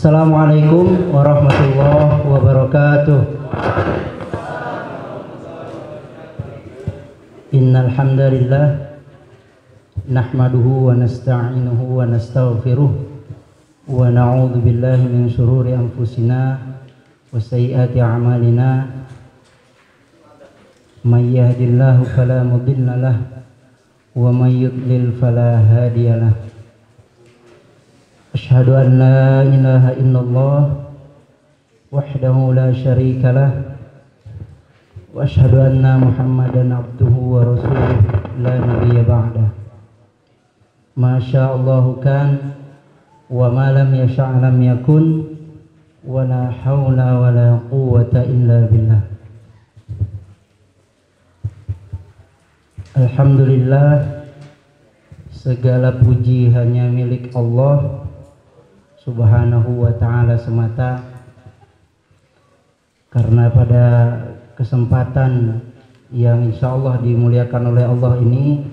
Assalamualaikum warahmatullahi wabarakatuh. Innal hamdalillah nahmaduhu wa nasta'inuhu wa nastaghfiruh wa na'udzu billahi min shururi anfusina wa sayyiati a'malina. May yahdihillahu fala mudilla lahu wa may yudlil fala hadiyalah. Asyhadu an la ilaha illallah wahdahu la syarika lah wa asyhadu anna Muhammadan abduhu wa rasuluh la nabiyya ba'dah. Ma sya'allahu kan wa ma lam yasha' lam yakun wa la haula wa la quwwata illa billah. Alhamdulillah, segala puji hanya milik Allah Subhanahu wa ta'ala semata, karena pada kesempatan yang insya Allah dimuliakan oleh Allah ini,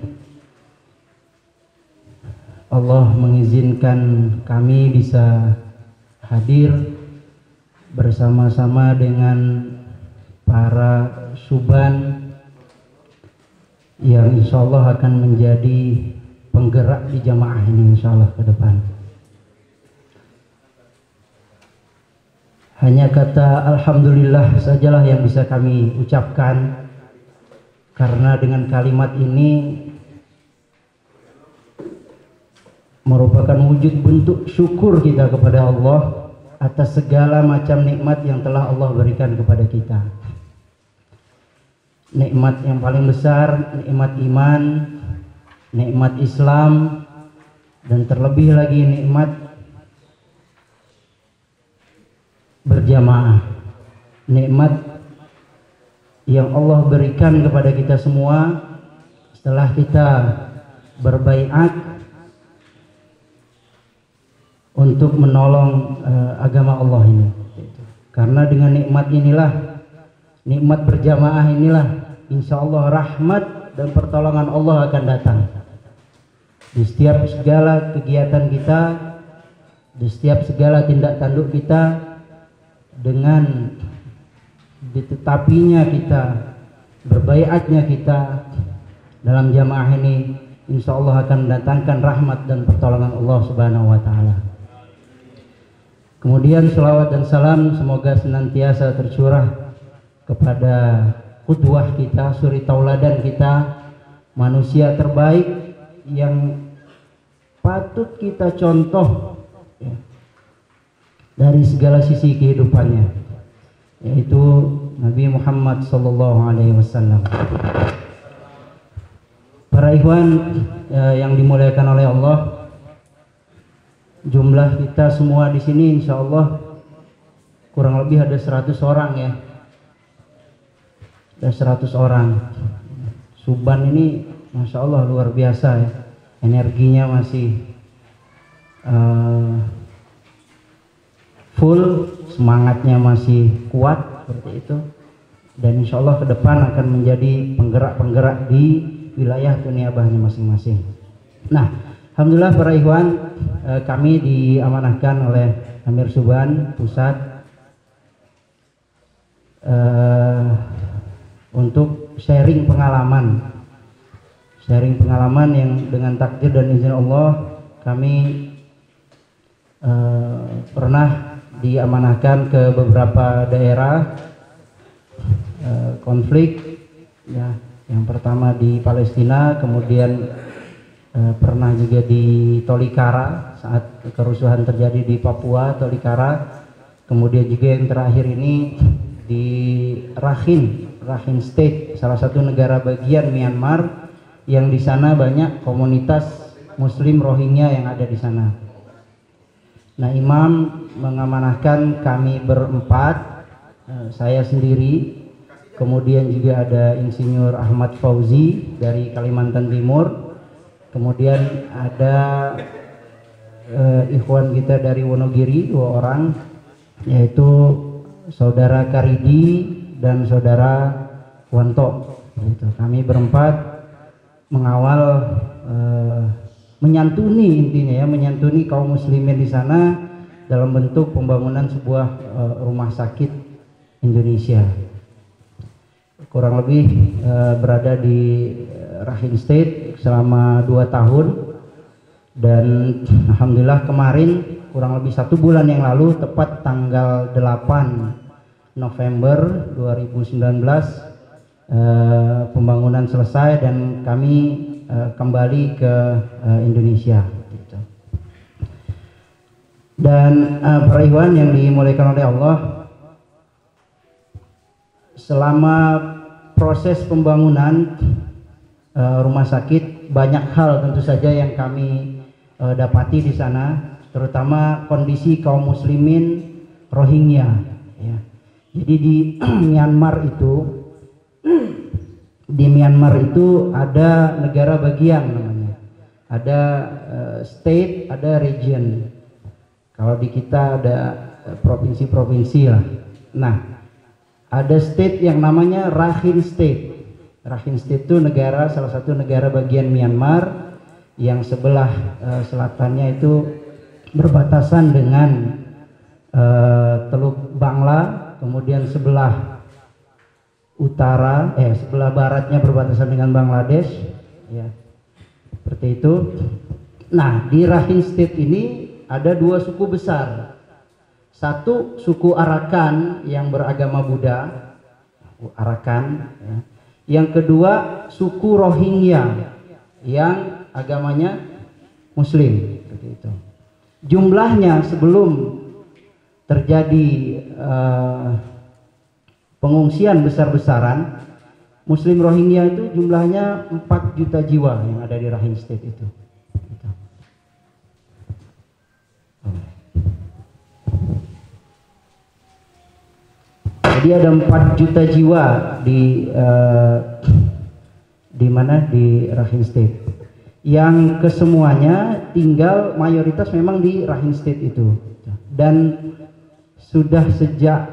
Allah mengizinkan kami bisa hadir bersama-sama dengan para suban yang insya Allah akan menjadi penggerak di jamaah ini insya Allah ke depan. Hanya kata alhamdulillah sajalah yang bisa kami ucapkan, karena dengan kalimat ini merupakan wujud bentuk syukur kita kepada Allah atas segala macam nikmat yang telah Allah berikan kepada kita. Nikmat yang paling besar, nikmat iman, nikmat Islam, dan terlebih lagi nikmat berjamaah, nikmat yang Allah berikan kepada kita semua setelah kita berbaiat untuk menolong agama Allah ini. Karena dengan nikmat inilah, nikmat berjamaah inilah, insya Allah rahmat dan pertolongan Allah akan datang di setiap segala kegiatan kita, di setiap segala tindak tanduk kita. Dengan ditetapinya kita, berbaiatnya kita dalam jamaah ini, insya Allah akan mendatangkan rahmat dan pertolongan Allah Subhanahu wa ta'ala. Kemudian selawat dan salam semoga senantiasa tercurah kepada qudwah kita, suri tauladan kita, manusia terbaik yang patut kita contoh dari segala sisi kehidupannya, yaitu Nabi Muhammad SAW. Para ikhwan yang dimuliakan oleh Allah, jumlah kita semua di sini insya Allah kurang lebih ada 100 orang ya. Ada 100 orang. Suban ini masya Allah luar biasa ya, energinya masih full, semangatnya masih kuat seperti itu, dan insya Allah ke depan akan menjadi penggerak-penggerak di wilayah tuniabahnya masing-masing. Nah, alhamdulillah para ikhwan, kami diamanahkan oleh Amir Suban Pusat untuk sharing pengalaman yang dengan takdir dan izin Allah kami pernah diamanahkan ke beberapa daerah konflik ya. Yang pertama di Palestina, kemudian pernah juga di Tolikara saat kerusuhan terjadi di Papua, Tolikara. Kemudian juga yang terakhir ini di Rakhine State, salah satu negara bagian Myanmar, yang di sana banyak komunitas Muslim Rohingya yang ada di sana. Nah, imam mengamanahkan kami berempat, saya sendiri, kemudian juga ada Insinyur Ahmad Fauzi dari Kalimantan Timur, kemudian ada ikhwan kita dari Wonogiri 2 orang, yaitu saudara Karidi dan saudara Wanto. Kami berempat mengawal menyantuni, intinya ya, menyantuni kaum muslimin di sana dalam bentuk pembangunan sebuah rumah sakit Indonesia. Kurang lebih berada di Rakhine State selama 2 tahun, dan alhamdulillah kemarin kurang lebih 1 bulan yang lalu, tepat tanggal 8 November 2019, pembangunan selesai dan kami kembali ke Indonesia. Dan para ikhwan yang dimuliakan oleh Allah, selama proses pembangunan rumah sakit, banyak hal tentu saja yang kami dapati di sana, terutama kondisi kaum muslimin Rohingya. Ya. Jadi di Myanmar itu ada negara bagian namanya, ada state, ada region. Kalau di kita ada provinsi-provinsi lah. Nah, ada state yang namanya Rakhine State. Rakhine State itu salah satu negara bagian Myanmar yang sebelah selatannya itu berbatasan dengan Teluk Bangla, kemudian sebelah baratnya berbatasan dengan Bangladesh, ya, seperti itu. Nah, di Rakhine State ini ada 2 suku besar. Satu suku Arakan yang beragama Buddha, Arakan, ya. Yang kedua suku Rohingya yang agamanya Muslim, seperti itu. Jumlahnya sebelum terjadi pengungsian besar-besaran, Muslim Rohingya itu jumlahnya 4 juta jiwa yang ada di Rakhine State itu. Jadi ada 4 juta jiwa di Rakhine State, yang kesemuanya tinggal mayoritas memang di Rakhine State itu, dan sudah sejak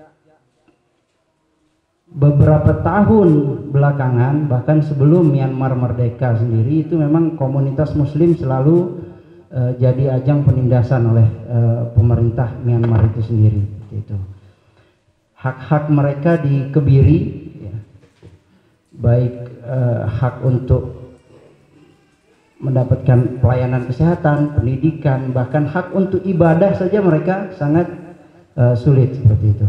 beberapa tahun belakangan, bahkan sebelum Myanmar merdeka sendiri, itu memang komunitas Muslim selalu jadi ajang penindasan oleh pemerintah Myanmar itu sendiri. Gitu. Hak-hak mereka dikebiri, ya. Baik hak untuk mendapatkan pelayanan kesehatan, pendidikan, bahkan hak untuk ibadah saja mereka sangat sulit, seperti itu.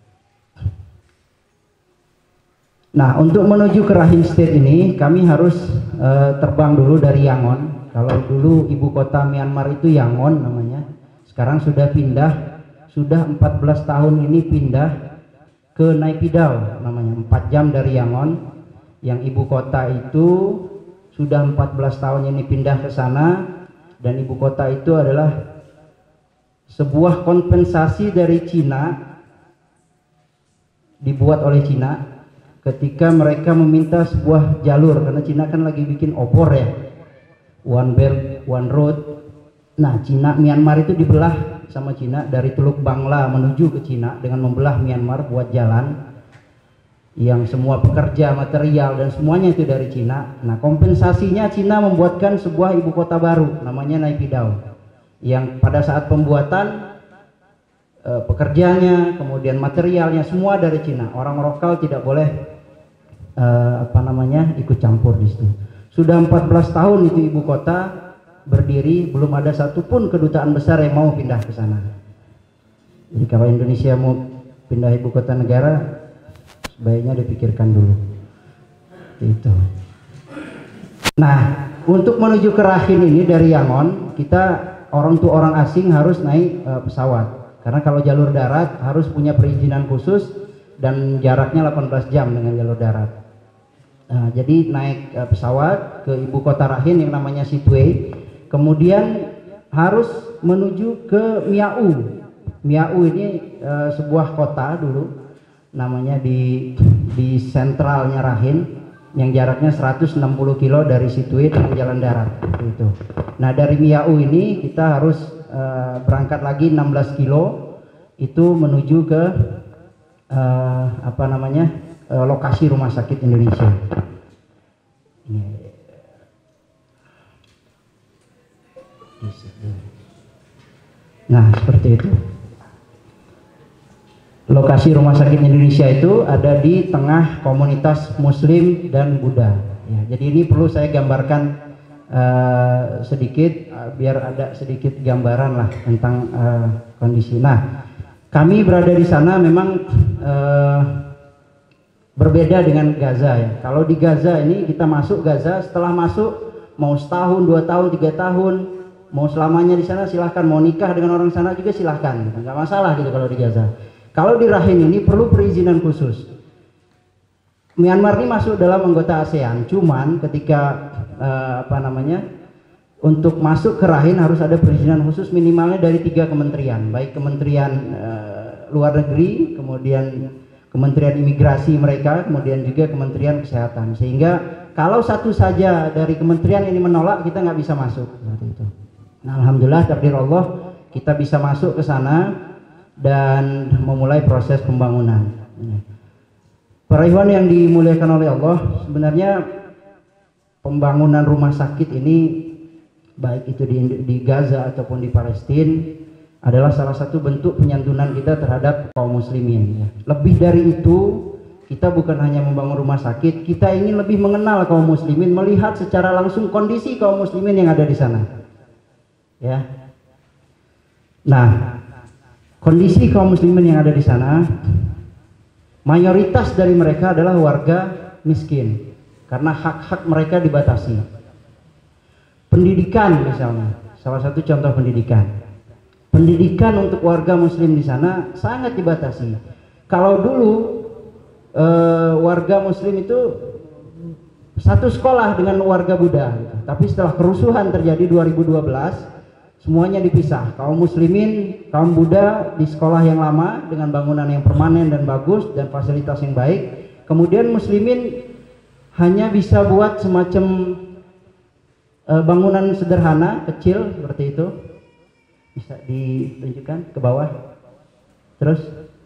Nah, untuk menuju ke Rakhine State ini kami harus terbang dulu dari Yangon. Kalau dulu ibu kota Myanmar itu Yangon namanya, sekarang sudah pindah, sudah 14 tahun ini pindah ke Naypyidaw namanya, 4 jam dari Yangon. Yang ibu kota itu sudah 14 tahun ini pindah ke sana, dan ibu kota itu adalah sebuah kompensasi dari Cina, dibuat oleh Cina ketika mereka meminta sebuah jalur, karena Cina kan lagi bikin obor ya, One Belt One Road. Nah, Myanmar itu dibelah sama Cina dari Teluk Bangla menuju ke Cina dengan membelah Myanmar buat jalan yang semua pekerja, material dan semuanya itu dari Cina. Nah, kompensasinya Cina membuatkan sebuah ibu kota baru namanya Naypyidaw, yang pada saat pembuatan pekerjanya, kemudian materialnya semua dari Cina. Orang lokal tidak boleh ikut campur di situ. Sudah 14 tahun itu ibu kota berdiri, belum ada satupun kedutaan besar yang mau pindah ke sana. Jadi kalau Indonesia mau pindah ibu kota negara, sebaiknya dipikirkan dulu. Itu. Nah, untuk menuju ke Rakhine ini dari Yangon, kita orang asing harus naik pesawat. Karena kalau jalur darat harus punya perizinan khusus dan jaraknya 18 jam dengan jalur darat. Nah, jadi naik pesawat ke ibu kota Rakhine yang namanya Sittwe, kemudian harus menuju ke Miao. Miao ini sebuah kota dulu, namanya di sentralnya Rakhine, yang jaraknya 160 kilo dari Sittwe dengan jalan darat. Itu. Nah, dari Miao ini kita harus berangkat lagi 16 kilo itu menuju ke lokasi rumah sakit Indonesia. Nah, seperti itu. Lokasi Rumah Sakit Indonesia itu ada di tengah komunitas Muslim dan Buddha. Ya, jadi ini perlu saya gambarkan sedikit biar ada sedikit gambaran lah tentang kondisi. Nah, kami berada di sana memang berbeda dengan Gaza ya. Kalau di Gaza ini kita masuk Gaza, setelah masuk mau setahun, 2 tahun, 3 tahun, mau selamanya di sana silahkan, mau nikah dengan orang sana juga silahkan, nggak masalah gitu kalau di Gaza. Kalau di Rakhine ini perlu perizinan khusus. Myanmar ini masuk dalam anggota ASEAN, cuman ketika untuk masuk ke Rakhine harus ada perizinan khusus minimalnya dari 3 kementerian, baik Kementerian Luar Negeri, kemudian Kementerian Imigrasi mereka, kemudian juga Kementerian Kesehatan. Sehingga kalau satu saja dari kementerian ini menolak, kita nggak bisa masuk seperti itu. Nah, alhamdulillah takdir Allah kita bisa masuk ke sana dan memulai proses pembangunan. Para ikhwan yang dimuliakan oleh Allah, sebenarnya pembangunan rumah sakit ini baik itu di Gaza ataupun di Palestina adalah salah satu bentuk penyantunan kita terhadap kaum muslimin. Lebih dari itu, kita bukan hanya membangun rumah sakit, kita ingin lebih mengenal kaum muslimin, melihat secara langsung kondisi kaum muslimin yang ada di sana. Ya. Nah, kondisi kaum muslimin yang ada di sana, mayoritas dari mereka adalah warga miskin karena hak-hak mereka dibatasi. Pendidikan misalnya, salah satu contoh pendidikan. Pendidikan untuk warga muslim di sana sangat dibatasi. Kalau dulu warga muslim itu satu sekolah dengan warga Buddha, tapi setelah kerusuhan terjadi 2012, semuanya dipisah. Kaum muslimin, kaum Buddha di sekolah yang lama dengan bangunan yang permanen dan bagus dan fasilitas yang baik. Kemudian muslimin hanya bisa buat semacam bangunan sederhana, kecil seperti itu. Bisa ditunjukkan ke bawah. Terus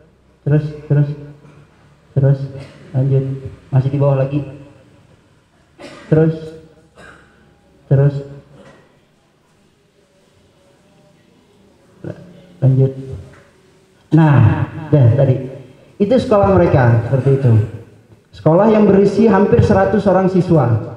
lanjut. Masih di bawah lagi. Terus lanjut. Nah, tadi itu sekolah mereka seperti itu. Sekolah yang berisi hampir 100 orang siswa,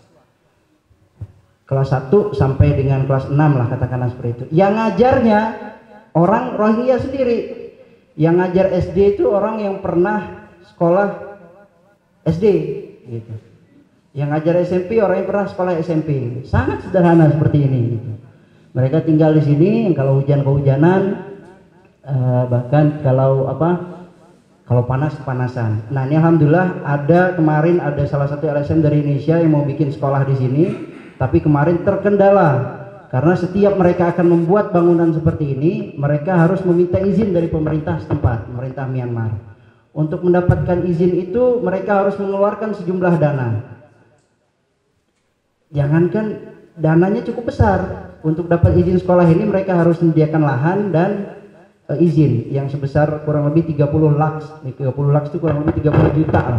kelas 1 sampai dengan kelas 6 lah katakanlah seperti itu. Yang ngajarnya orang Rohingya sendiri. Yang ngajar SD itu orang yang pernah sekolah SD gitu. Yang ngajar SMP orang yang pernah sekolah SMP. Sangat sederhana seperti ini gitu. Mereka tinggal di sini, kalau hujan kehujanan, bahkan kalau panas kepanasan. Nah, ini alhamdulillah kemarin ada salah satu LSM dari Indonesia yang mau bikin sekolah di sini, tapi kemarin terkendala karena setiap mereka akan membuat bangunan seperti ini, mereka harus meminta izin dari pemerintah setempat, pemerintah Myanmar. Untuk mendapatkan izin itu mereka harus mengeluarkan sejumlah dana. Jangankan dananya cukup besar. Untuk dapat izin sekolah ini mereka harus menyediakan lahan dan izin yang sebesar kurang lebih 30 lakhs. 30 lakhs itu kurang lebih 30 juta lah.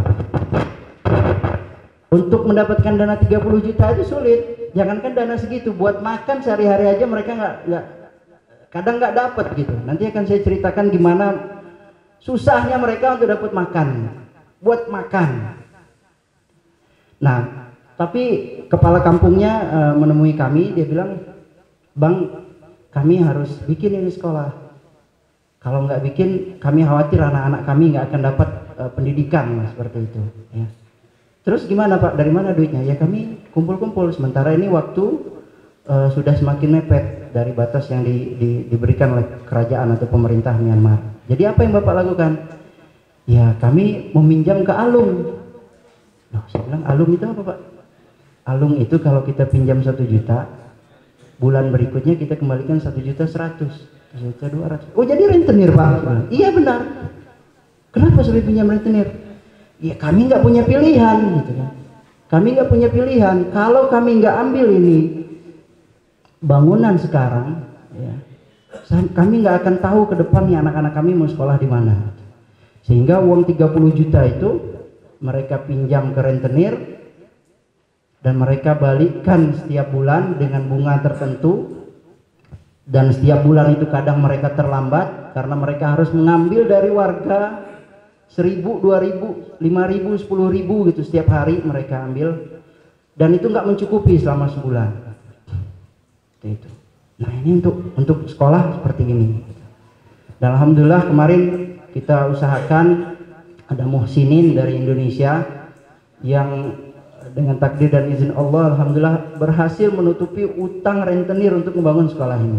Untuk mendapatkan dana 30 juta itu sulit. Jangankan dana segitu, buat makan sehari-hari aja mereka kadang nggak dapat gitu. Nanti akan saya ceritakan gimana susahnya mereka untuk dapat makan, buat makan. Nah, tapi kepala kampungnya menemui kami, dia bilang, "Bang, kami harus bikin ini sekolah. Kalau nggak bikin, kami khawatir anak-anak kami nggak akan dapat pendidikan," seperti itu. Ya. Terus gimana Pak? Dari mana duitnya? Ya kami kumpul-kumpul. Sementara ini waktu sudah semakin mepet dari batas yang diberikan oleh kerajaan atau pemerintah Myanmar. Jadi apa yang Bapak lakukan? Ya kami meminjam ke alung. Nah, saya bilang alung itu apa Pak? Alung itu kalau kita pinjam 1 juta, bulan berikutnya kita kembalikan 1.100.000, 1.200.000. Oh jadi rentenir Pak? Iya benar. Kenapa sudah pinjam rentenir? Ya kami nggak punya pilihan gitu kan. Kami nggak punya pilihan. Kalau kami nggak ambil ini bangunan sekarang, ya, kami nggak akan tahu ke depannya anak-anak kami mau sekolah di mana. Sehingga uang 30 juta itu mereka pinjam ke rentenir dan mereka balikkan setiap bulan dengan bunga tertentu. Dan setiap bulan itu kadang mereka terlambat karena mereka harus mengambil dari warga 1.000, 2.000, 5.000, 10.000 gitu setiap hari mereka ambil, dan itu nggak mencukupi selama sebulan. Itu. Nah ini untuk sekolah seperti ini. Dan alhamdulillah kemarin kita usahakan ada muhsinin dari Indonesia yang dengan takdir dan izin Allah alhamdulillah berhasil menutupi utang rentenir untuk membangun sekolah ini.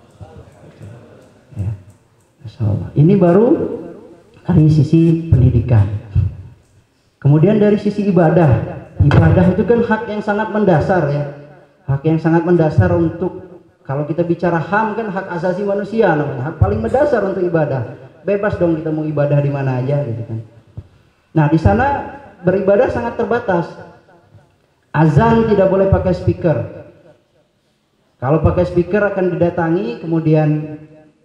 Ya. Masya Allah. Ini baru dari sisi pendidikan. Kemudian dari sisi ibadah itu kan hak yang sangat mendasar ya. Hak yang sangat mendasar untuk, kalau kita bicara HAM kan hak asasi manusia namanya, hak paling mendasar untuk ibadah. Bebas dong kita mau ibadah di mana aja gitu kan. Nah, di sana beribadah sangat terbatas. Azan tidak boleh pakai speaker. Kalau pakai speaker akan didatangi, kemudian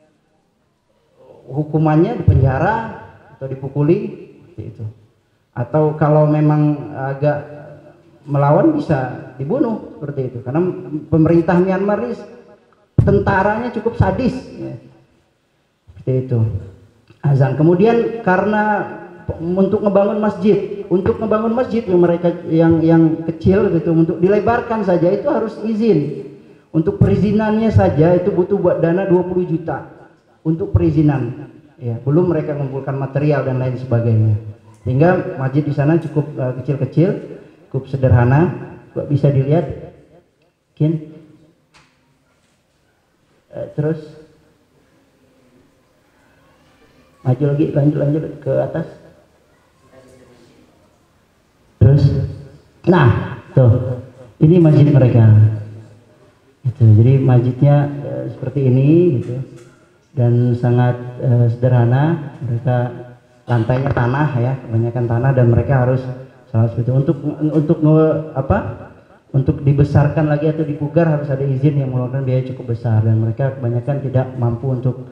hukumannya dipenjara atau dipukuli itu. Atau kalau memang agak melawan bisa dibunuh seperti itu. Karena pemerintah Myanmar ini tentaranya cukup sadis ya. Seperti itu. Azan. Kemudian karena untuk ngebangun masjid yang mereka yang kecil gitu, untuk dilebarkan saja itu harus izin. Untuk perizinannya saja itu butuh buat dana 20 juta untuk perizinan. Ya, belum mereka mengumpulkan material dan lain sebagainya. Sehingga masjid di sana cukup kecil-kecil, cukup sederhana, bisa dilihat. Terus maju lagi, lanjut ke atas. Terus, nah, tuh, ini masjid mereka. Gitu. Jadi masjidnya seperti ini, gitu, dan sangat sederhana. Mereka lantainya tanah ya, kebanyakan tanah, dan mereka harus salah seperti itu. Untuk dibesarkan lagi atau dipugar harus ada izin yang mengeluarkan biaya cukup besar, dan mereka kebanyakan tidak mampu untuk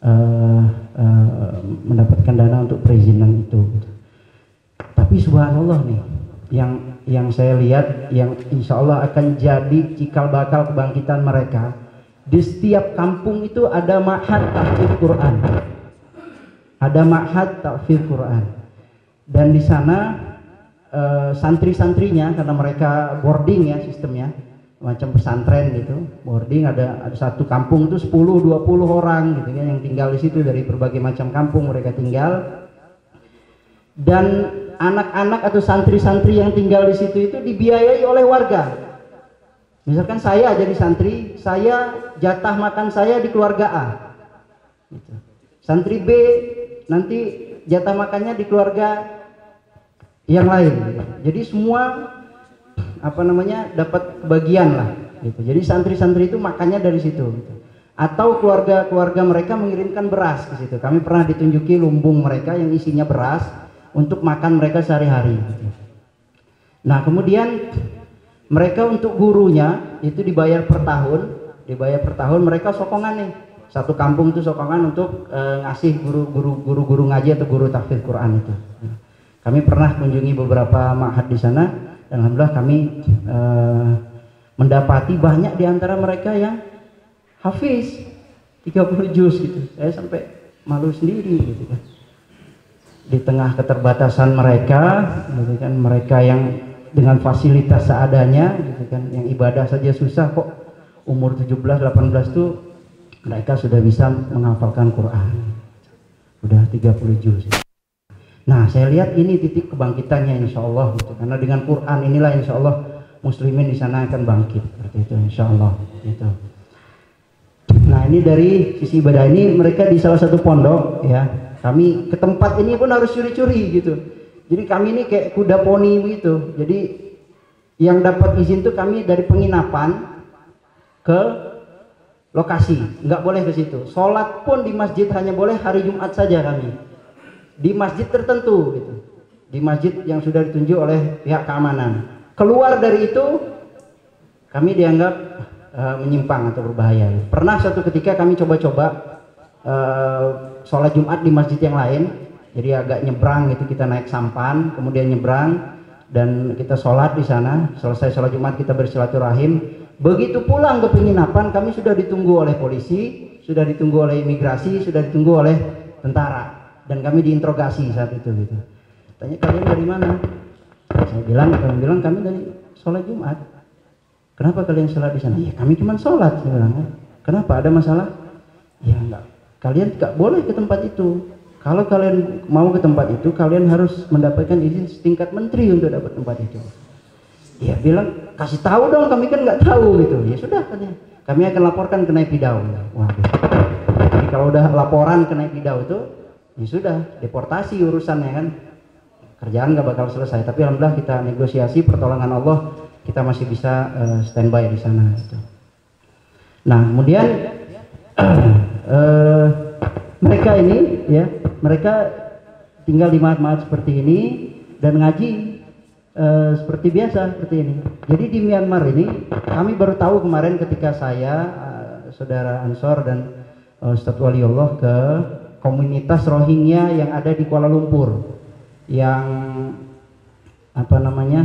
mendapatkan dana untuk perizinan itu. Tapi subhanallah nih, yang saya lihat, yang insya Allah akan jadi cikal bakal kebangkitan mereka. Di setiap kampung itu ada ma'had tahfidz Quran, ada ma'had tahfidz Quran, dan di sana santri-santrinya, karena mereka boarding ya sistemnya, macam pesantren gitu, boarding, ada satu kampung itu 10-20 orang gitu kan yang tinggal di situ, dari berbagai macam kampung mereka tinggal. Dan anak-anak atau santri-santri yang tinggal di situ itu dibiayai oleh warga. Misalkan saya jadi santri, saya jatah makan saya di keluarga A gitu. Santri B nanti jatah makannya di keluarga yang lain gitu. Jadi semua dapat bagian lah gitu. Jadi santri-santri itu makannya dari situ gitu. Atau keluarga-keluarga mereka mengirimkan beras ke situ. Kami pernah ditunjuki lumbung mereka yang isinya beras untuk makan mereka sehari-hari gitu. Nah, kemudian mereka untuk gurunya itu dibayar per tahun, mereka sokongan nih. Satu kampung itu sokongan untuk ngasih guru ngaji atau guru tahfidz Quran itu. Kami pernah kunjungi beberapa ma'had di sana, dan alhamdulillah kami mendapati banyak di antara mereka yang hafiz 30 juz gitu. Saya sampai malu sendiri gitu kan. Di tengah keterbatasan mereka gitu kan, mereka yang dengan fasilitas seadanya gitu kan, yang ibadah saja susah, kok umur 17-18 tuh mereka sudah bisa menghafalkan Quran, udah 30 juz. Nah, saya lihat ini titik kebangkitannya insya Allah gitu. Karena dengan Quran inilah insya Allah muslimin di sana akan bangkit seperti itu insya Allah gitu. Nah, ini dari sisi ibadah ini mereka di salah satu pondok ya. Kami ke tempat ini pun harus curi-curi gitu. Jadi kami ini kayak kuda poni begitu. Jadi yang dapat izin tuh kami dari penginapan ke lokasi, nggak boleh ke situ. Sholat pun di masjid hanya boleh hari Jumat saja kami. Di masjid tertentu gitu. Di masjid yang sudah ditunjuk oleh pihak keamanan. Keluar dari itu kami dianggap menyimpang atau berbahaya. Pernah suatu ketika kami coba-coba sholat Jumat di masjid yang lain, jadi agak nyebrang gitu, kita naik sampan kemudian nyebrang dan kita sholat di sana. Selesai sholat Jumat kita bersilaturahim, Begitu pulang ke penginapan, kami sudah ditunggu oleh polisi, sudah ditunggu oleh imigrasi, sudah ditunggu oleh tentara, dan kami diinterogasi saat itu gitu. Tanya, kalian dari mana? Kami bilang kami dari sholat Jumat. Kenapa kalian sholat di sana? Ya kami cuma sholat. Saya bilang, kenapa, ada masalah? Ya enggak, kalian tidak boleh ke tempat itu. Kalau kalian mau ke tempat itu, kalian harus mendapatkan izin setingkat menteri untuk dapat tempat itu. Dia bilang, kasih tahu dong, kami kan nggak tahu gitu. Ya sudah, katanya, kami akan laporkan ke Naypyidaw. Waduh. Jadi kalau udah laporan ke Naypyidaw itu, ya sudah, deportasi urusannya kan. Kerjaan nggak bakal selesai. Tapi alhamdulillah kita negosiasi, pertolongan Allah, kita masih bisa standby di sana. Gitu. Nah, kemudian mereka ini, ya, mereka tinggal di mahat-mahat seperti ini dan ngaji seperti biasa seperti ini. Jadi di Myanmar ini kami baru tahu kemarin ketika saya saudara Ansor dan Ustadz Waliullah ke komunitas Rohingya yang ada di Kuala Lumpur, yang apa namanya,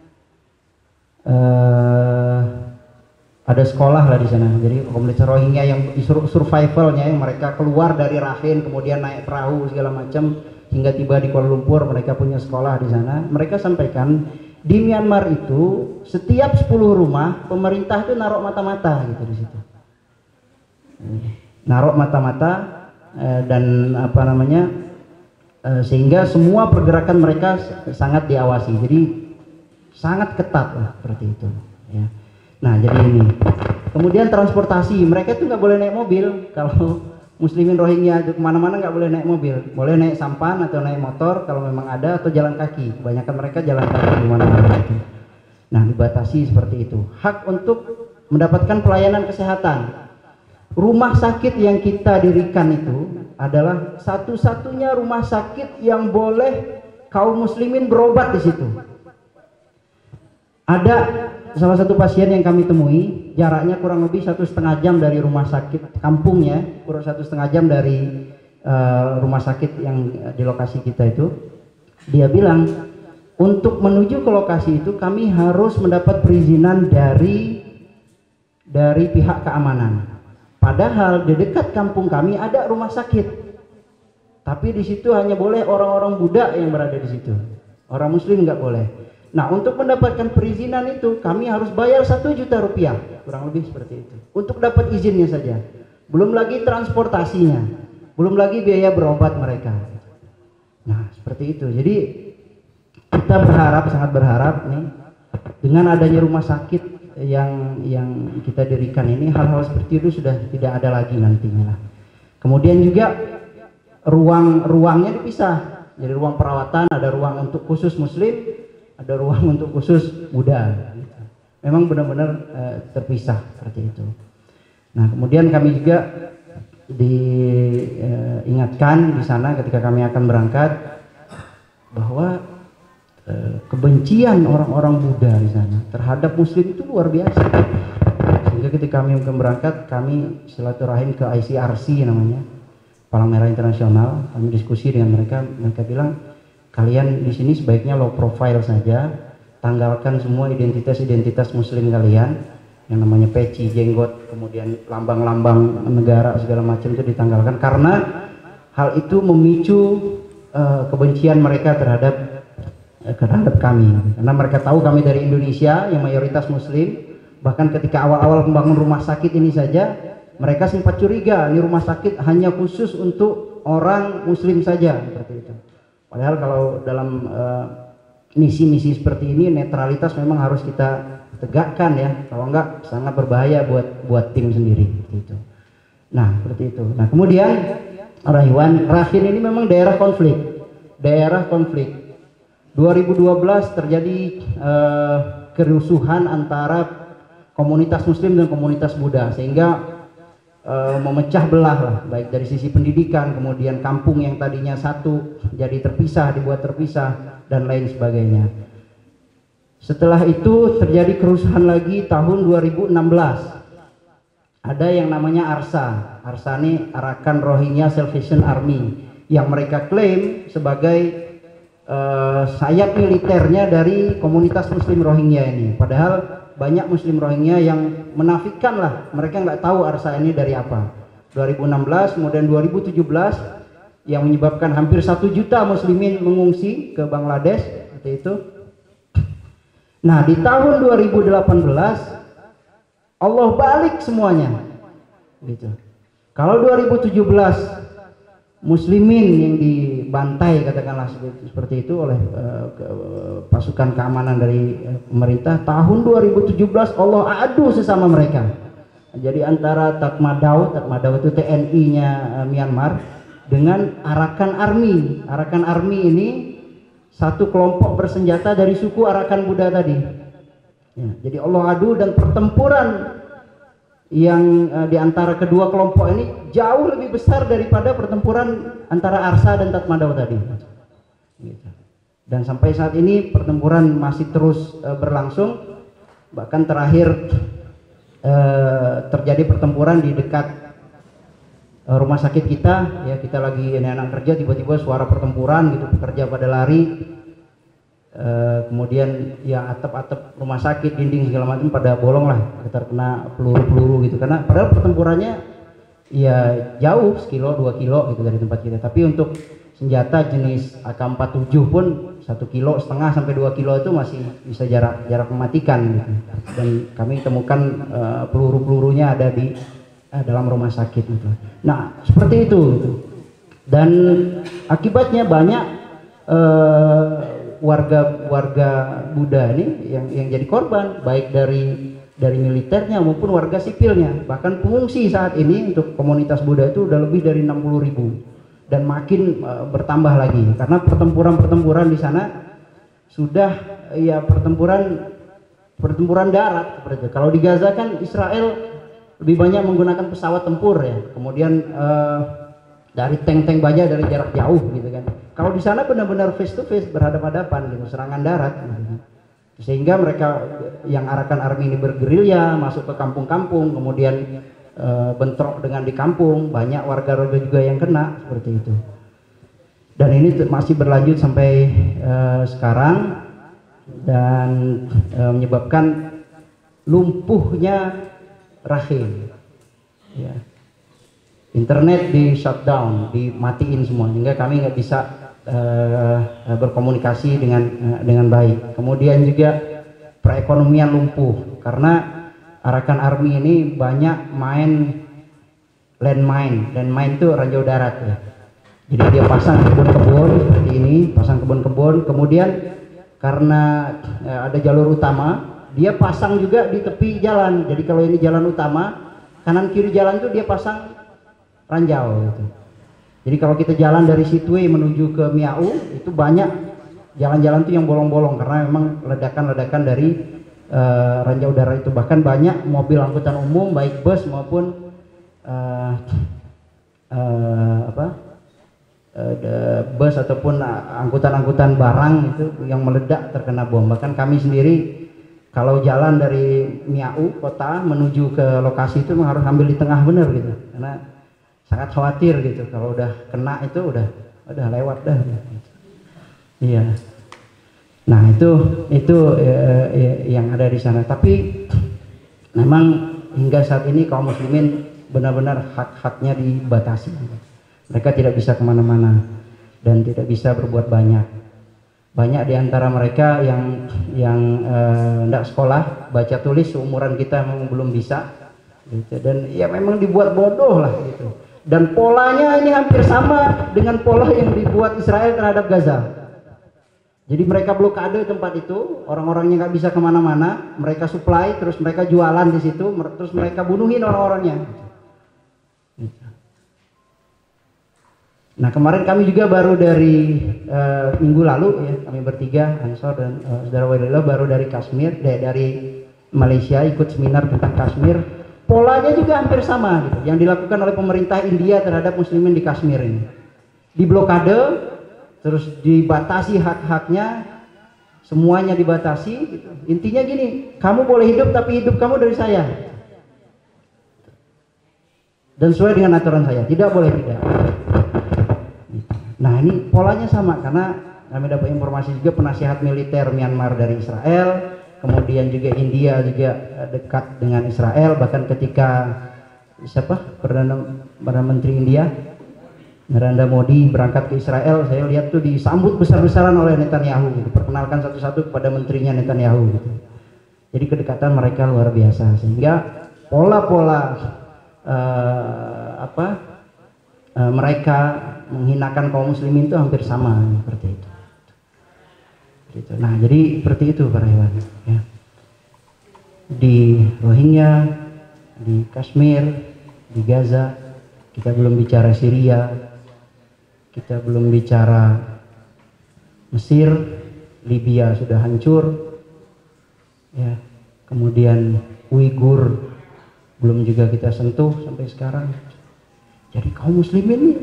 ada sekolah lah di sana. Jadi komunitas Rohingya yang survivalnya, yang mereka keluar dari Rakhine kemudian naik perahu segala macam hingga tiba di Kuala Lumpur, mereka punya sekolah di sana. Mereka sampaikan di Myanmar itu setiap 10 rumah pemerintah itu naruh mata-mata gitu di situ. Naruh mata-mata dan apa namanya, sehingga semua pergerakan mereka sangat diawasi. Jadi sangat ketat lah seperti itu. Ya. Nah jadi ini. Kemudian transportasi, mereka itu nggak boleh naik mobil. Kalau Muslimin Rohingya itu kemana-mana nggak boleh naik mobil, boleh naik sampan atau naik motor kalau memang ada, atau jalan kaki. Kebanyakan mereka jalan kaki di mana-mana. Nah, dibatasi seperti itu. Hak untuk mendapatkan pelayanan kesehatan. Rumah sakit yang kita dirikan itu adalah satu-satunya rumah sakit yang boleh kaum muslimin berobat di situ. Ada salah satu pasien yang kami temui, jaraknya kurang lebih 1,5 jam dari rumah sakit kampungnya, kurang 1,5 jam dari rumah sakit yang di lokasi kita itu. Dia bilang, untuk menuju ke lokasi itu kami harus mendapat perizinan dari pihak keamanan. Padahal di dekat kampung kami ada rumah sakit, tapi di situ hanya boleh orang-orang Buddha yang berada di situ, orang Muslim nggak boleh. Nah, untuk mendapatkan perizinan itu kami harus bayar 1 juta rupiah, kurang lebih seperti itu, untuk dapat izinnya saja. Belum lagi transportasinya, belum lagi biaya berobat mereka. Nah, seperti itu. Jadi kita berharap, sangat berharap nih, dengan adanya rumah sakit yang kita dirikan ini, hal-hal seperti itu sudah tidak ada lagi nantinya. Kemudian juga ruangnya dipisah. Jadi ruang perawatan, ada ruang untuk khusus Muslim, ada ruang untuk khusus Buddha. Memang benar-benar terpisah seperti itu. Nah, kemudian kami juga diingatkan di sana ketika kami akan berangkat bahwa kebencian orang-orang Buddha di sana terhadap Muslim itu luar biasa. Sehingga ketika kami akan berangkat, kami silaturahim ke ICRC namanya, Palang Merah Internasional. Kami diskusi dengan mereka. Mereka bilang, kalian di sini sebaiknya low profile saja, tanggalkan semua identitas-identitas Muslim kalian, yang namanya peci, jenggot, kemudian lambang-lambang negara segala macam itu ditanggalkan, karena hal itu memicu kebencian mereka terhadap kami. Karena mereka tahu kami dari Indonesia yang mayoritas Muslim. Bahkan ketika awal-awal membangun rumah sakit ini saja, mereka sempat curiga, ini rumah sakit hanya khusus untuk orang Muslim saja, seperti itu. Padahal kalau dalam misi-misi seperti ini, netralitas memang harus kita tegakkan ya, kalau enggak sangat berbahaya buat tim sendiri gitu. Nah, seperti itu. Nah, kemudian Rakhine ini memang daerah konflik. 2012 terjadi kerusuhan antara komunitas Muslim dan komunitas Buddha, sehingga memecah belah lah, baik dari sisi pendidikan, kemudian kampung yang tadinya satu jadi terpisah, dibuat terpisah, dan lain sebagainya. Setelah itu terjadi kerusuhan lagi tahun 2016. Ada yang namanya ARSA. ARSA ini Arakan Rohingya Salvation Army, yang mereka klaim sebagai sayap militernya dari komunitas Muslim Rohingya ini. Padahal banyak Muslim Rohingya yang menafikan lah, mereka nggak tahu Arsa ini dari apa. 2016 kemudian 2017 yang menyebabkan hampir 1 juta Muslimin mengungsi ke Bangladesh seperti itu. Nah di tahun 2018 Allah balik semuanya gitu. Kalau 2017 Muslimin yang dibantai katakanlah seperti itu oleh pasukan keamanan dari pemerintah, tahun 2017 Allah adu sesama mereka. Jadi antara Tatmadaw itu TNI-nya Myanmar dengan Arakan Army. Arakan Army ini satu kelompok bersenjata dari suku Arakan Buddha tadi. Ya, jadi Allah adu dan pertempuran yang di antara kedua kelompok ini jauh lebih besar daripada pertempuran antara Arsa dan Tatmadaw tadi. Gitu. Dan sampai saat ini pertempuran masih terus berlangsung. Bahkan terakhir terjadi pertempuran di dekat rumah sakit kita. Ya, kita lagi anak kerja, tiba-tiba suara pertempuran gitu, pekerja pada lari. Kemudian ya atap-atap rumah sakit, dinding segala macam pada bolong lah, terkena peluru-peluru gitu, karena padahal pertempurannya ya jauh 1 kilo 2 kilo gitu dari tempat kita, tapi untuk senjata jenis AK-47 pun 1,5 kilo sampai 2 kilo itu masih bisa jarak mematikan gitu. Dan kami temukan peluru-pelurunya ada di dalam rumah sakit gitu. Nah seperti itu gitu. Dan akibatnya banyak warga Buddha ini yang jadi korban, baik dari militernya maupun warga sipilnya. Bahkan pengungsi saat ini untuk komunitas Buddha itu udah lebih dari 60.000 dan makin bertambah lagi karena pertempuran di sana sudah ya pertempuran darat seperti itu. Kalau di Gaza kan Israel lebih banyak menggunakan pesawat tempur ya, kemudian dari tank-tank baja dari jarak jauh gitu kan. Kalau di sana benar-benar face to face, berhadapan-hadapan gitu, serangan darat gitu. Sehingga mereka yang Arakan Army ini bergerilya masuk ke kampung-kampung, kemudian bentrok dengan di kampung, banyak warga-warga juga yang kena seperti itu. Dan ini masih berlanjut sampai sekarang dan menyebabkan lumpuhnya rahim. Ya. Internet di shutdown, dimatiin semua, sehingga kami nggak bisa berkomunikasi dengan baik. Kemudian juga perekonomian lumpuh karena Arakan Army ini banyak main landmine itu ranjau darat ya. Jadi dia pasang kebun-kebun seperti ini, pasang kebun-kebun, kemudian karena ada jalur utama, dia pasang juga di tepi jalan. Jadi kalau ini jalan utama, kanan kiri jalan itu dia pasang ranjau gitu. Jadi kalau kita jalan dari Situe menuju ke Miau itu banyak jalan-jalan tuh yang bolong-bolong karena memang ledakan-ledakan dari ranjau udara itu. Bahkan banyak mobil angkutan umum baik bus maupun bus ataupun angkutan-angkutan barang itu yang meledak terkena bom. Bahkan kami sendiri kalau jalan dari Miau kota menuju ke lokasi itu memang harus ambil di tengah bener gitu karena sangat khawatir gitu, kalau udah kena itu udah lewat dah. Iya. Nah itu yang ada di sana. Tapi memang hingga saat ini kaum muslimin benar-benar hak-haknya dibatasi. Mereka tidak bisa kemana-mana dan tidak bisa berbuat banyak. Banyak di antara mereka yang tidak sekolah, baca tulis seumuran kita memang belum bisa. Gitu. Dan ya memang dibuat bodoh lah gitu. Dan polanya ini hampir sama dengan pola yang dibuat Israel terhadap Gaza. Jadi mereka blokade tempat itu, orang-orangnya nggak bisa kemana-mana, mereka supply, terus mereka jualan di situ, terus mereka bunuhin orang-orangnya. Nah kemarin kami juga baru dari minggu lalu ya, kami bertiga, Ansor dan saudara Wailullah baru dari Kashmir, dari Malaysia ikut seminar tentang Kashmir. Polanya juga hampir sama gitu, yang dilakukan oleh pemerintah India terhadap muslimin di Kashmir ini. Diblokade, terus dibatasi hak-haknya, semuanya dibatasi gitu. Intinya gini, kamu boleh hidup tapi hidup kamu dari saya. Dan sesuai dengan aturan saya, tidak boleh tidak. Nah ini polanya sama karena kami dapat informasi juga penasihat militer Myanmar dari Israel kemudian juga India juga dekat dengan Israel, bahkan ketika Perdana Menteri India Narendra Modi berangkat ke Israel, saya lihat tuh disambut besar-besaran oleh Netanyahu, diperkenalkan satu-satu kepada menterinya Netanyahu gitu. Jadi kedekatan mereka luar biasa, sehingga pola-pola mereka menghinakan kaum muslimin itu hampir sama seperti itu. Nah, jadi seperti itu para hewan ya. Di Rohingya, di Kashmir, di Gaza, kita belum bicara Syria, kita belum bicara Mesir, Libya sudah hancur ya, kemudian Uighur belum juga kita sentuh sampai sekarang. Jadi kaum muslimin ini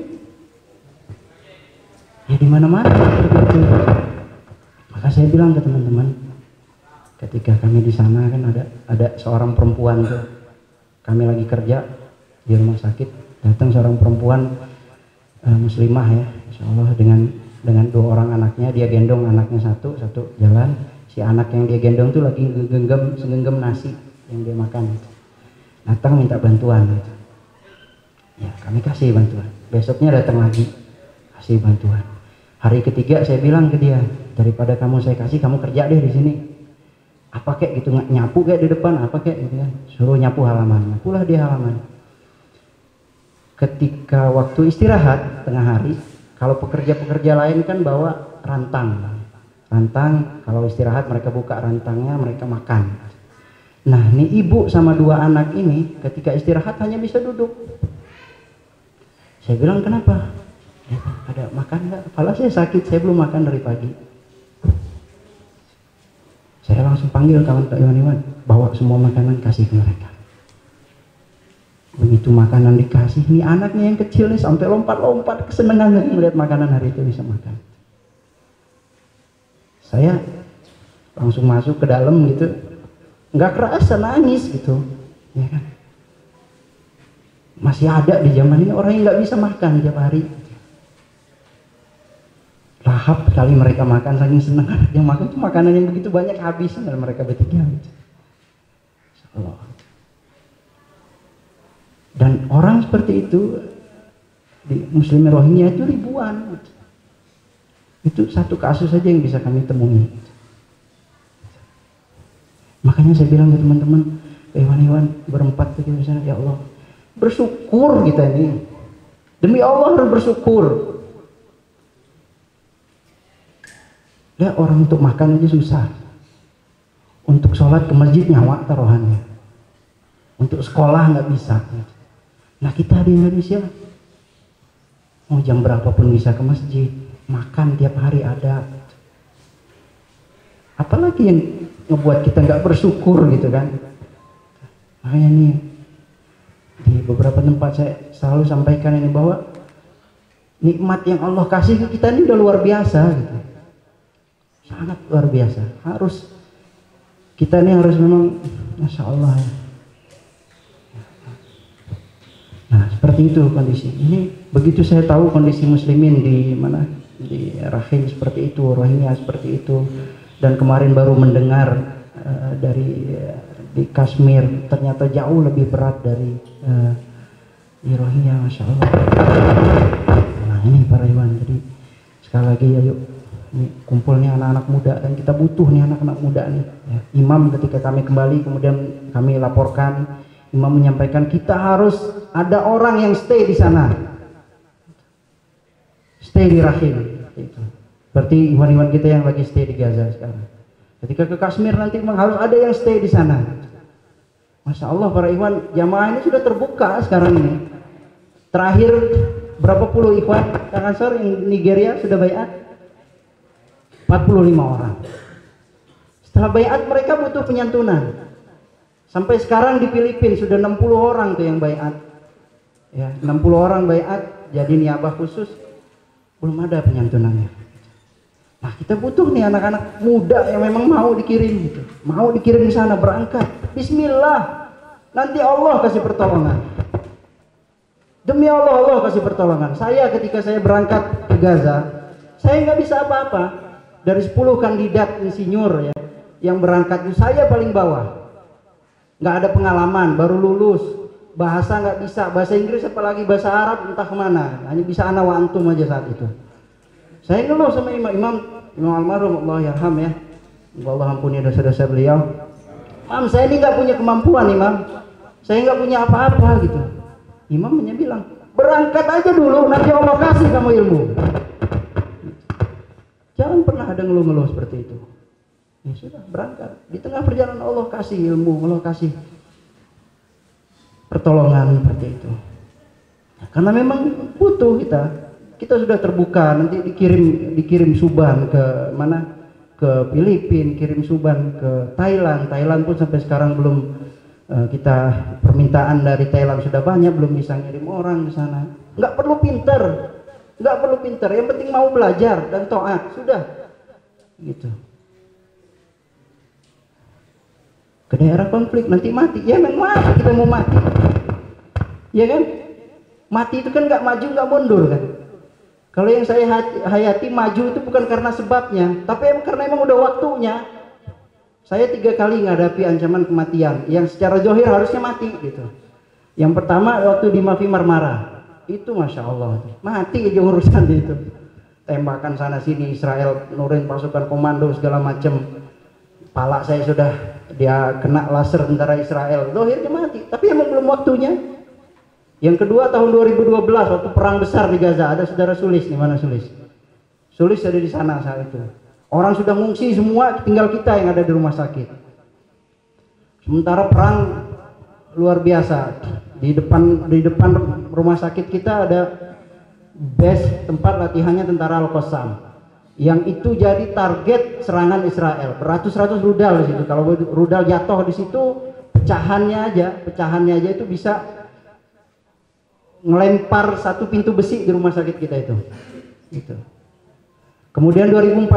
ya di mana-mana begitu. Maka saya bilang ke teman-teman, ketika kami di sana kan ada seorang perempuan tuh, kami lagi kerja di rumah sakit, datang seorang perempuan muslimah ya, insya Allah dengan 2 orang anaknya, dia gendong anaknya satu jalan, si anak yang dia gendong tuh lagi segenggam nasi yang dia makan gitu. Datang minta bantuan gitu. Ya kami kasih bantuan, besoknya datang lagi kasih bantuan. Hari ketiga saya bilang ke dia, daripada saya kasih, kamu kerja deh di sini. Apa kek gitu, nyapu kayak di depan, apa kek gitu kan, suruh nyapu halaman, nyapulah dia halaman. Ketika waktu istirahat tengah hari, kalau pekerja-pekerja lain kan bawa rantang, kalau istirahat mereka buka rantangnya, mereka makan. Nah ini ibu sama 2 anak ini ketika istirahat hanya bisa duduk. Saya bilang kenapa? Ada makan nggak? Kepala saya sakit, saya belum makan dari pagi. Saya langsung panggil kawan Iwan, bawa semua makanan kasih ke mereka. Begitu makanan dikasih, ini anaknya yang kecil nih sampai lompat-lompat kesenangan melihat makanan hari itu bisa makan. Saya langsung masuk ke dalam gitu, nggak kerasa nangis gitu, ya kan? Masih ada di zaman ini orang yang nggak bisa makan tiap hari. Lahap kali mereka makan, saking senang yang makan tuh makanan yang begitu banyak habis dan mereka bertiga. Dan orang seperti itu di Muslim Rohingya itu ribuan. Itu satu kasus saja yang bisa kami temui. Makanya saya bilang ke teman-teman, hewan-hewan berempat itu misalnya, ya Allah, bersyukur kita ini. Demi Allah harus bersyukur. Ya, orang untuk makan aja susah. Untuk sholat ke masjid nyawa taruhannya. Untuk sekolah nggak bisa. Nah kita di Indonesia, mau jam berapapun bisa ke masjid, makan tiap hari ada. Apalagi yang ngebuat kita nggak bersyukur gitu kan? Makanya nih di beberapa tempat saya selalu sampaikan ini bahwa nikmat yang Allah kasih ke kita ini udah luar biasa gitu. Sangat luar biasa. Kita ini harus memang Masya Allah. Nah seperti itu kondisi. Ini begitu saya tahu kondisi muslimin di mana, di Rakhine seperti itu, Rohingya seperti itu, dan kemarin baru mendengar di Kashmir ternyata jauh lebih berat dari di Rohingya, Masya Allah. Nah ini para hewan. Jadi sekali lagi ayo, ini kumpul nih anak-anak muda, dan kita butuh nih anak-anak muda nih ya. Imam ketika kami kembali kemudian kami laporkan, imam menyampaikan kita harus ada orang yang stay di sana, stay di Rakhine itu. Seperti iwan-iwan kita yang lagi stay di Gaza sekarang. Ketika ke Kashmir nanti memang harus ada yang stay di sana. Masya Allah para ikhwan, jamaah ini sudah terbuka sekarang ini. Terakhir berapa puluh ikhwan Kang Ansor yang Nigeria sudah baiat? 45 orang. Setelah baiat mereka butuh penyantunan. Sampai sekarang di Filipina sudah 60 orang tuh yang baiat. Ya, 60 orang baiat jadi niabah khusus, belum ada penyantunannya. Nah, kita butuh nih anak-anak muda yang memang mau dikirim gitu. Mau dikirim di sana, berangkat. Bismillah. Nanti Allah kasih pertolongan. Demi Allah, Allah kasih pertolongan. Saya ketika saya berangkat ke Gaza, saya nggak bisa apa-apa. Dari 10 kandidat insinyur ya, Yang berangkat itu saya paling bawah, nggak ada pengalaman, baru lulus, bahasa nggak bisa, bahasa Inggris apalagi bahasa Arab entah kemana, hanya bisa ana wa antum aja saat itu. Saya ngeluh sama imam almarhum, Allah yarham ya, Allah ampuni dosa-dosa beliau. Imam, saya ini nggak punya kemampuan imam, saya nggak punya apa-apa gitu. Imamnya bilang, berangkat aja dulu, nanti Allah kasih kamu ilmu. Jangan pernah ada ngeluh-ngeluh seperti itu. Ya sudah, berangkat. Di tengah perjalanan Allah kasih ilmu, Allah kasih pertolongan seperti itu. Nah, karena memang butuh kita sudah terbuka, nanti dikirim suban ke mana? Ke Filipina, kirim suban ke Thailand. Thailand pun sampai sekarang belum, kita permintaan dari Thailand sudah banyak, belum bisa ngirim orang ke sana. Nggak perlu pinter, yang penting mau belajar dan taat, sudah gitu. Ke daerah konflik nanti mati, ya memang mati, kita mau mati, ya kan? Mati itu kan nggak maju nggak mundur kan. Kalau yang saya hayati maju itu bukan karena sebabnya, tapi karena emang udah waktunya. Saya 3 kali menghadapi ancaman kematian yang secara zahir harusnya mati gitu. Yang pertama waktu di Mavi Marmara, itu masya Allah mati aja urusan itu. Tembakan sana sini, Israel nurin pasukan komando segala macam. Pala saya sudah dia kena laser tentara Israel, zahirnya mati, tapi emang belum waktunya. Yang kedua tahun 2012 waktu perang besar di Gaza, ada saudara Sulis, di mana Sulis? Sulis ada di sana saat itu. Orang sudah ngungsi semua, tinggal kita yang ada di rumah sakit. Sementara perang luar biasa. Di depan rumah sakit kita ada base tempat latihannya tentara Al-Qassam. Yang itu jadi target serangan Israel. Beratus-ratus rudal di situ. Kalau rudal jatuh di situ, pecahannya aja itu bisa ngelempar satu pintu besi di rumah sakit kita itu. Gitu. Kemudian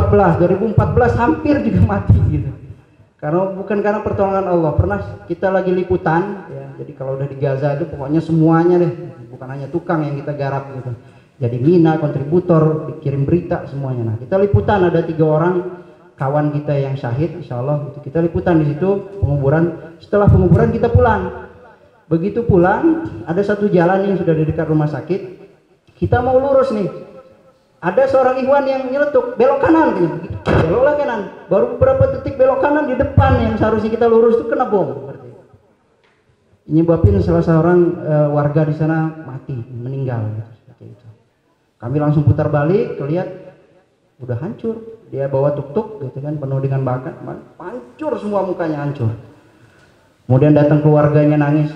2014 hampir juga mati gitu. Bukan karena pertolongan Allah. Pernah kita lagi liputan, ya, jadi kalau udah di Gaza itu pokoknya semuanya deh, bukan hanya tukang yang kita garap gitu. Jadi mina, kontributor, dikirim berita semuanya. Nah, kita liputan ada 3 orang kawan kita yang syahid, insya Allah gitu. Kita liputan di situ penguburan. Setelah penguburan kita pulang. Begitu pulang, ada satu jalan yang sudah di dekat rumah sakit. Kita mau lurus nih. Ada seorang ikhwan yang nyeletuk, belok kanan, begitu. Beloklah kanan. Baru beberapa detik belok kanan, di depan yang seharusnya kita lurus itu kena bom. Nyebabin salah seorang warga di sana mati, meninggal. Seperti itu. Kami langsung putar balik, lihat udah hancur. Dia bawa tuk-tuk, gitu kan, penuh dengan bakat, hancur semua mukanya hancur. Kemudian datang keluarganya nangis.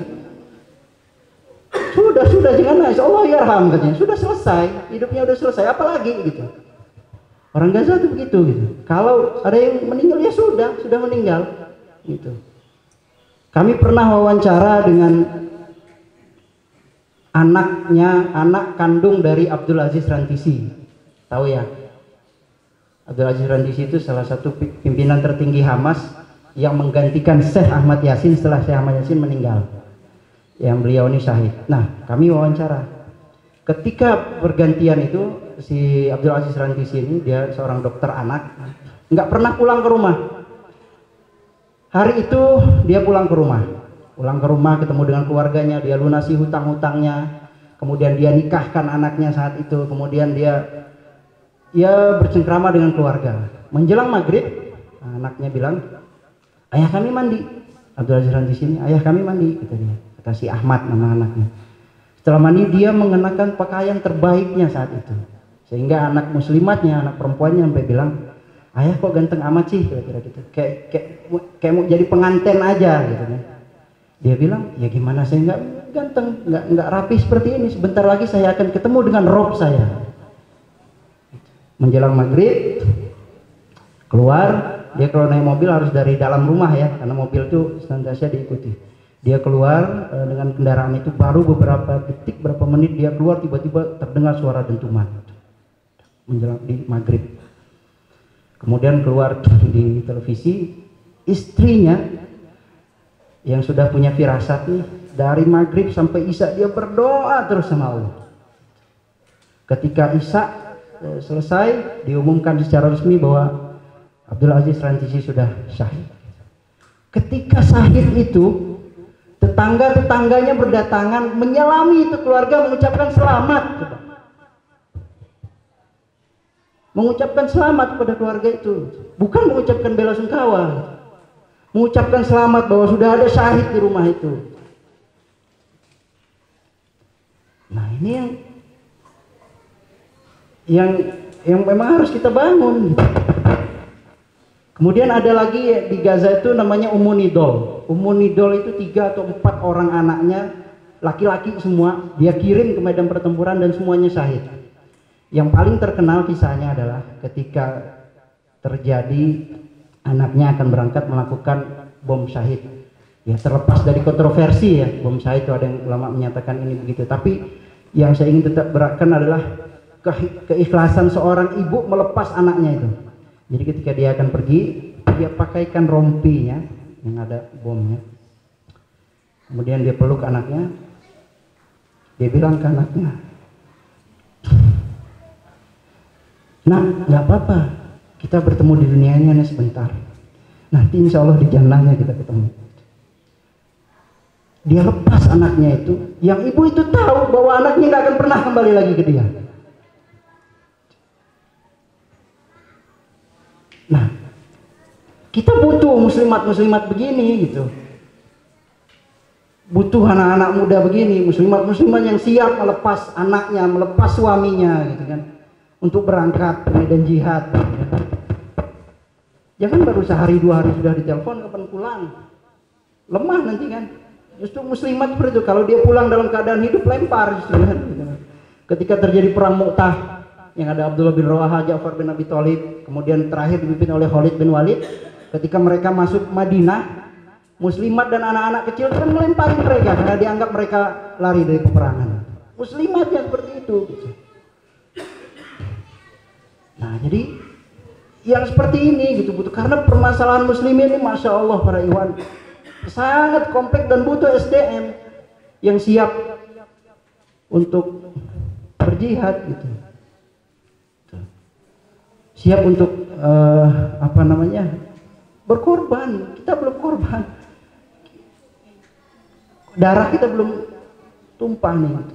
Sudah jangan nangis, Allah yarham katanya. Sudah selesai, hidupnya udah selesai, apalagi gitu. Orang Gaza itu begitu gitu. Kalau ada yang meninggal ya sudah meninggal gitu. Kami pernah wawancara dengan anak kandung dari Abdul Aziz Rantisi. Tahu ya? Abdul Aziz Rantisi itu salah satu pimpinan tertinggi Hamas yang menggantikan Syekh Ahmad Yasin setelah Syekh Ahmad Yasin meninggal, yang beliau ini syahid. Nah, kami wawancara ketika pergantian itu, si Abdul Aziz Rantisi ini, dia seorang dokter anak, nggak pernah pulang ke rumah. Hari itu dia pulang ke rumah ketemu dengan keluarganya, dia lunasi hutang-hutangnya, kemudian dia nikahkan anaknya saat itu, kemudian dia bercengkrama dengan keluarga. Menjelang maghrib, anaknya bilang, ayah kami mandi. Abdul Aziz Rantisi ini, ayah kami mandi, kata si Ahmad nama anaknya. Setelah mandi dia mengenakan pakaian terbaiknya saat itu, sehingga anak muslimatnya, anak perempuannya sampai bilang, ayah kok ganteng amat sih, kira-kira gitu. Kayak mau jadi pengantin aja gitu. Dia bilang, ya gimana saya nggak ganteng, nggak rapi seperti ini. Sebentar lagi saya akan ketemu dengan rob saya. Menjelang maghrib keluar. Dia kalau naik mobil harus dari dalam rumah ya, karena mobil itu senantiasa diikuti. Dia keluar dengan kendaraan itu, baru beberapa detik, berapa menit dia keluar, tiba-tiba terdengar suara dentuman menjelang di maghrib. Kemudian keluar di televisi, istrinya yang sudah punya firasat nih, dari maghrib sampai isya dia berdoa terus sama Allah. Ketika isya selesai, diumumkan secara resmi bahwa Abdul Aziz Rantisi sudah syahid. Ketika syahid itu, tetangga-tetangganya berdatangan menyelami itu keluarga, mengucapkan selamat. Mengucapkan selamat pada keluarga itu, bukan mengucapkan bela sungkawa, mengucapkan selamat bahwa sudah ada syahid di rumah itu. Nah, ini yang memang harus kita bangun. Kemudian ada lagi di Gaza itu namanya Ummu Nidol. Ummu Nidol itu 3 atau 4 orang anaknya, laki-laki semua, dia kirim ke medan pertempuran dan semuanya syahid. Yang paling terkenal kisahnya adalah ketika terjadi anaknya akan berangkat melakukan bom syahid. Ya, terlepas dari kontroversi ya, bom syahid itu ada yang ulama menyatakan ini begitu. Tapi yang saya ingin tetap beratkan adalah keikhlasan seorang ibu melepas anaknya itu. Jadi ketika dia akan pergi, dia pakaikan rompinya yang ada bomnya. Kemudian dia peluk anaknya. Dia bilang ke anaknya, "Nak, nggak apa-apa, kita bertemu di dunia ini hanya sebentar. Nanti insya Allah di jannahnya kita ketemu." Dia lepas anaknya itu, yang ibu itu tahu bahwa anaknya nggak akan pernah kembali lagi ke dia. Nah, kita butuh muslimat-muslimat begini gitu. Butuh anak-anak muda begini, muslimat-muslimat yang siap melepas anaknya, melepas suaminya gitu kan, untuk berangkat ke medan jihad. Gitu kan. Jangan baru sehari 2 hari sudah ditelepon kapan pulang. Lemah nanti kan. Justru muslimat seperti itu, kalau dia pulang dalam keadaan hidup lempar justru kan. Gitu. Ketika terjadi perang Mu'tah yang ada Abdullah bin Rawaha, Ja'far bin Abi Thalib, kemudian terakhir dipimpin oleh Khalid bin Walid, ketika mereka masuk Madinah, muslimat dan anak-anak kecil kan melempari mereka karena dianggap mereka lari dari peperangan. Muslimat yang seperti itu. Nah, jadi yang seperti ini gitu butuh, karena permasalahan muslimin ini masya Allah para ikhwan sangat kompleks dan butuh SDM yang siap untuk berjihad gitu, siap untuk berkorban. Kita belum korban, darah kita belum tumpah nih gitu.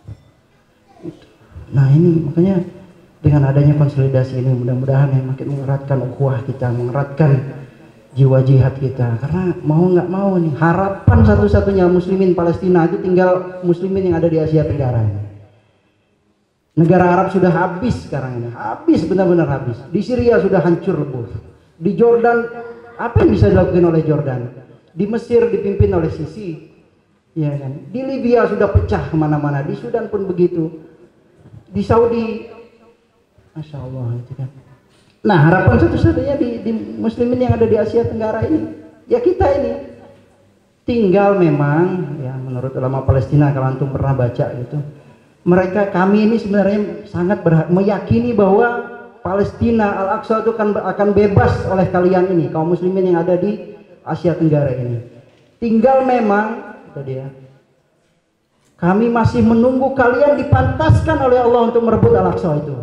Nah ini makanya dengan adanya konsolidasi ini mudah-mudahan yang makin mengeratkan ukhuwah kita, mengeratkan jiwa jihad kita, karena mau nggak mau nih harapan satu-satunya muslimin Palestina itu tinggal muslimin yang ada di Asia Tenggara ini. Negara Arab sudah habis sekarang ini, habis, benar-benar habis. Di Syria sudah hancur lebur. Di Jordan, apa yang bisa dilakukan oleh Jordan? Di Mesir dipimpin oleh Sisi, ya kan? Di Libya sudah pecah kemana-mana. Di Sudan pun begitu. Di Saudi, masya Allah itu kan. Nah harapan satu-satunya di muslimin yang ada di Asia Tenggara ini, ya kita ini. Tinggal memang, ya menurut ulama Palestina kalau antum pernah baca gitu, kami ini sebenarnya sangat meyakini bahwa Palestina Al-Aqsa itu akan bebas oleh kalian ini, kaum muslimin yang ada di Asia Tenggara ini. Tinggal memang, itu dia, kami masih menunggu kalian dipantaskan oleh Allah untuk merebut Al-Aqsa itu.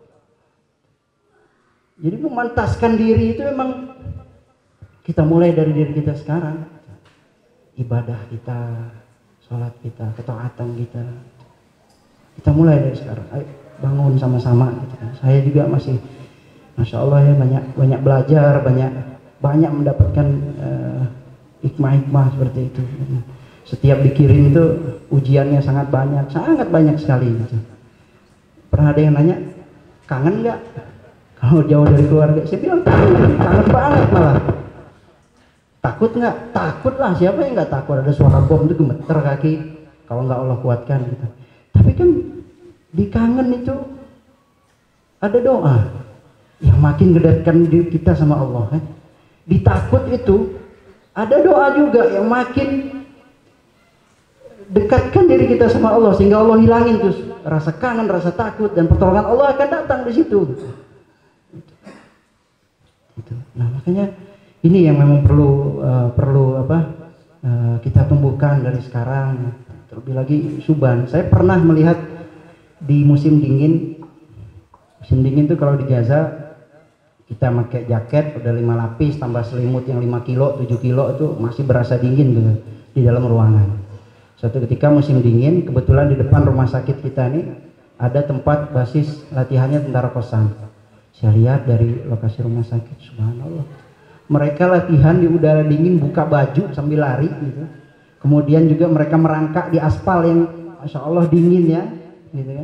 Jadi memantaskan diri itu memang kita mulai dari diri kita sekarang. Ibadah kita, sholat kita, ketaatan kita. Kita mulai dari sekarang. Ayo bangun sama-sama gitu kan. Saya juga masih masya Allah ya banyak belajar, banyak mendapatkan hikmah-hikmah seperti itu. Setiap dikirim itu ujiannya sangat banyak sekali gitu. Pernah ada yang nanya, kangen nggak kalau jauh dari keluarga? Saya bilang kangen banget malah. Takut nggak? Takut lah, siapa yang nggak takut? Ada suara bom itu gemeter kaki kalau nggak Allah kuatkan gitu. Tapi kan di kangen itu ada doa yang makin mendekatkan diri kita sama Allah kan. Di takut itu ada doa juga yang makin dekatkan diri kita sama Allah, sehingga Allah hilangin tuh rasa kangen, rasa takut, dan pertolongan Allah akan datang di situ. Nah makanya ini yang memang perlu kita tumbuhkan dari sekarang. Terlebih lagi Syuban. Saya pernah melihat di musim dingin itu kalau di Gaza kita pakai jaket udah 5 lapis tambah selimut yang 5 kilo 7 kilo itu masih berasa dingin gitu di dalam ruangan. Suatu ketika musim dingin, kebetulan di depan rumah sakit kita ini ada tempat basis latihannya tentara kosan. Saya lihat dari lokasi rumah sakit, subhanallah, mereka latihan di udara dingin, buka baju sambil lari gitu. Kemudian juga mereka merangkak di aspal yang masya Allah dingin ya, gitu kan.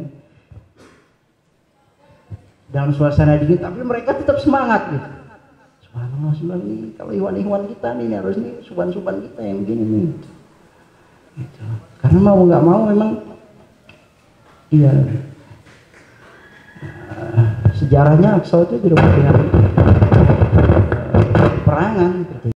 Dalam suasana dingin, tapi mereka tetap semangat gitu. Subhanallah, ini kalau ikhwan-ikhwan kita nih harus nih suban-suban kita yang begini nih. Gitu. Karena mau nggak mau memang, iya. Sejarahnya Aqsa itu tidak dengan perangan.